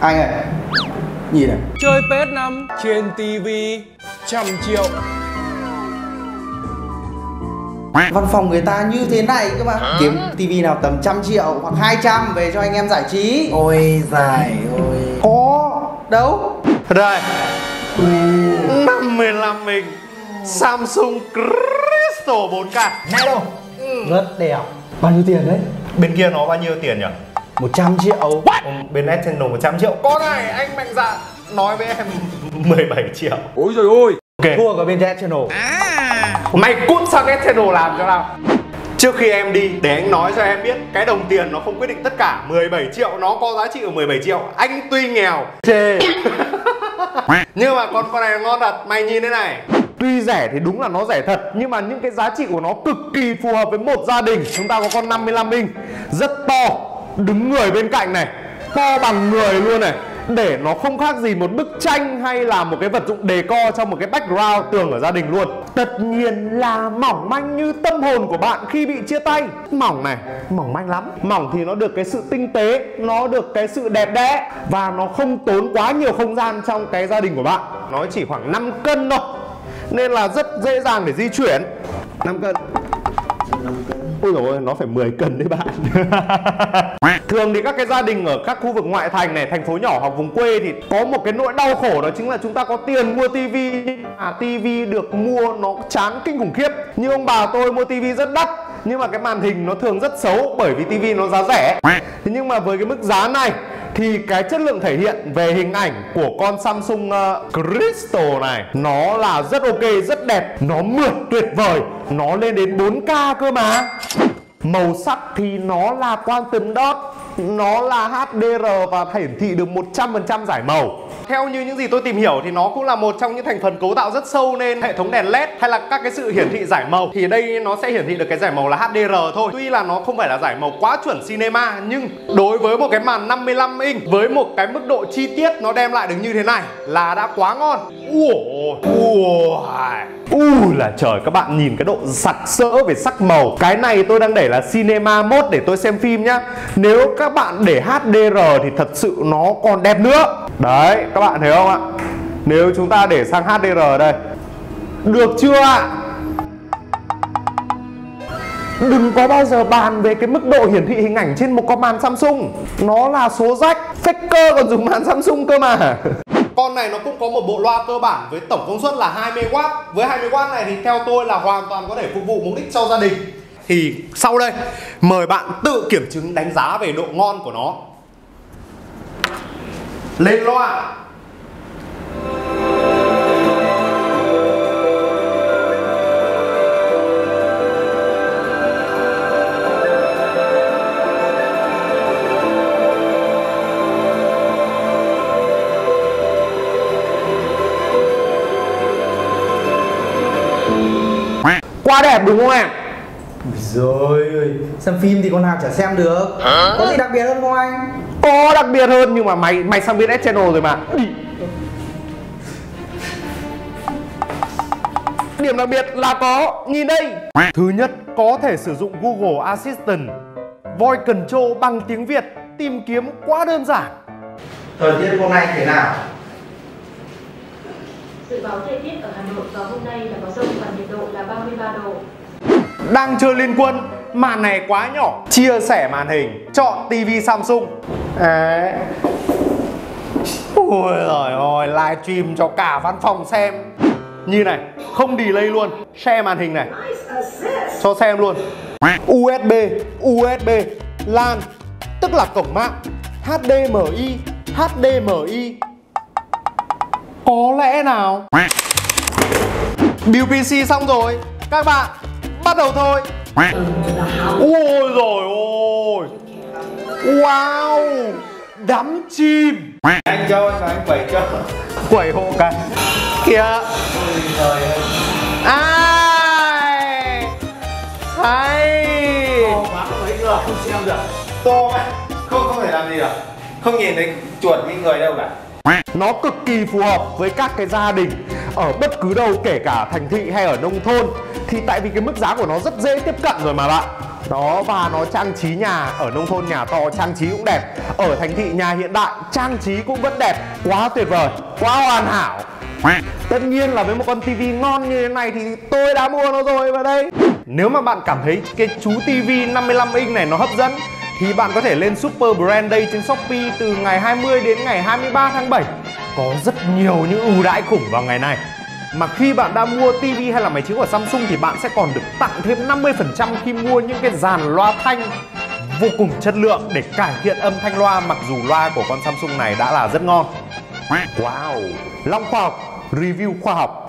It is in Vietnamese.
Anh ơi, nhìn này. Chơi PS5 trên TV 100 triệu. Văn phòng người ta như thế này cơ mà. Kiếm tivi nào tầm 100 triệu hoặc 200 về cho anh em giải trí. Ôi giời ơi. Có đâu. Đây 55 inch Samsung Crystal 4K. Này đâu. Rất đẹp. Bao nhiêu tiền đấy? Bên kia nó bao nhiêu tiền nhỉ? 100 triệu. Bên S Channel 100 triệu. Con này anh mạnh dạn nói với em 17 triệu. Ôi trời ơi. Ok. Thua cả bên Red Channel. Mày cút sang S Channel làm cho nào. Trước khi em đi, để anh nói cho em biết cái đồng tiền nó không quyết định tất cả. 17 triệu nó có giá trị ở 17 triệu. Anh tuy nghèo chê nhưng mà con này ngon thật. Mày nhìn thế này. Tuy rẻ thì đúng là nó rẻ thật, nhưng mà những cái giá trị của nó cực kỳ phù hợp với một gia đình. Chúng ta có con 55 inch rất to, đứng người bên cạnh này, to bằng người luôn này, để nó không khác gì một bức tranh hay là một cái vật dụng decor trong một cái background tường ở gia đình luôn. Tất nhiên là mỏng manh như tâm hồn của bạn khi bị chia tay. Mỏng này, mỏng manh lắm. Mỏng thì nó được cái sự tinh tế, nó được cái sự đẹp đẽ, và nó không tốn quá nhiều không gian trong cái gia đình của bạn. Nó chỉ khoảng 5 cân thôi, nên là rất dễ dàng để di chuyển. 5 cân. Ôi dồi ôi, nó phải 10 cân đấy bạn. Thường thì các cái gia đình ở các khu vực ngoại thành này, thành phố nhỏ hoặc vùng quê thì có một cái nỗi đau khổ, đó chính là chúng ta có tiền mua tivi, tivi được mua nó chán kinh khủng khiếp. Như ông bà tôi mua tivi rất đắt, nhưng mà cái màn hình nó thường rất xấu bởi vì tivi nó giá rẻ. Thế nhưng mà với cái mức giá này thì cái chất lượng thể hiện về hình ảnh của con Samsung Crystal này nó là rất ok, rất đẹp, nó mượt tuyệt vời, nó lên đến 4K cơ mà. Màu sắc thì nó là Quantum Dot, nó là HDR và hiển thị được 100% giải màu. Theo như những gì tôi tìm hiểu thì nó cũng là một trong những thành phần cấu tạo rất sâu nên hệ thống đèn LED hay là các cái sự hiển thị giải màu thì đây nó sẽ hiển thị được cái giải màu là HDR thôi. Tuy là nó không phải là giải màu quá chuẩn cinema, nhưng đối với một cái màn 55 inch với một cái mức độ chi tiết nó đem lại được như thế này là đã quá ngon. Là trời, các bạn nhìn cái độ sặc sỡ về sắc màu. Cái này tôi đang để là Cinema Mode để tôi xem phim nhá. Nếu các bạn để HDR thì thật sự nó còn đẹp nữa. Đấy, các bạn thấy không ạ? Nếu chúng ta để sang HDR đây, được chưa ạ? Đừng có bao giờ bàn về cái mức độ hiển thị hình ảnh trên một con màn Samsung. Nó là số rách, faker còn dùng màn Samsung cơ mà. Con này nó cũng có một bộ loa cơ bản với tổng công suất là 20W. Với 20W này thì theo tôi là hoàn toàn có thể phục vụ mục đích cho gia đình. Thì sau đây, mời bạn tự kiểm chứng đánh giá về độ ngon của nó. Lên loa. Quá đẹp đúng không em? Rồi ơi, xem phim thì con nào chả xem được. Có gì đặc biệt hơn không anh? Có đặc biệt hơn, nhưng mà mày sang bên S Channel rồi mà. Điểm đặc biệt là có, nhìn đây. Thứ nhất, có thể sử dụng Google Assistant, Voice Control bằng tiếng Việt, tìm kiếm quá đơn giản. Thời tiết hôm nay thế nào? Dự báo thời tiết ở Hà Nội vào hôm nay là có dông và nhiệt độ là 33 độ. Đang chơi Liên Quân, màn này quá nhỏ. Chia sẻ màn hình, chọn TV Samsung. Đấy. Ôi giời ơi, livestream cho cả văn phòng xem. Như này, không delay luôn. Share màn hình này, cho xem luôn. USB, LAN, tức là cổng mạng, HDMI. Có lẽ nào. Build PC xong rồi, các bạn bắt đầu thôi. Ôi rồi ôi. Wow, đắm chim. Anh cho anh quẩy cho. Quẩy hộ cái kìa. Ai hay. To quá không thấy người không xem được. To quá, không thể làm gì được. Không nhìn thấy chuột với người đâu cả. Nó cực kỳ phù hợp với các cái gia đình ở bất cứ đâu, kể cả thành thị hay ở nông thôn. Thì tại vì cái mức giá của nó rất dễ tiếp cận rồi mà bạn. Đó, và nó trang trí nhà. Ở nông thôn nhà to trang trí cũng đẹp, ở thành thị nhà hiện đại trang trí cũng vẫn đẹp. Quá tuyệt vời, quá hoàn hảo. Tất nhiên là với một con tivi ngon như thế này thì tôi đã mua nó rồi vào đây. Nếu mà bạn cảm thấy cái chú tivi 55 inch này nó hấp dẫn thì bạn có thể lên Super Brand Day trên Shopee từ ngày 20 đến ngày 23 tháng 7. Có rất nhiều những ưu đãi khủng vào ngày này. Mà khi bạn đã mua tivi hay là máy chiếu của Samsung thì bạn sẽ còn được tặng thêm 50% khi mua những cái dàn loa thanh vô cùng chất lượng để cải thiện âm thanh loa, mặc dù loa của con Samsung này đã là rất ngon. Wow, Long Khoa học, review khoa học.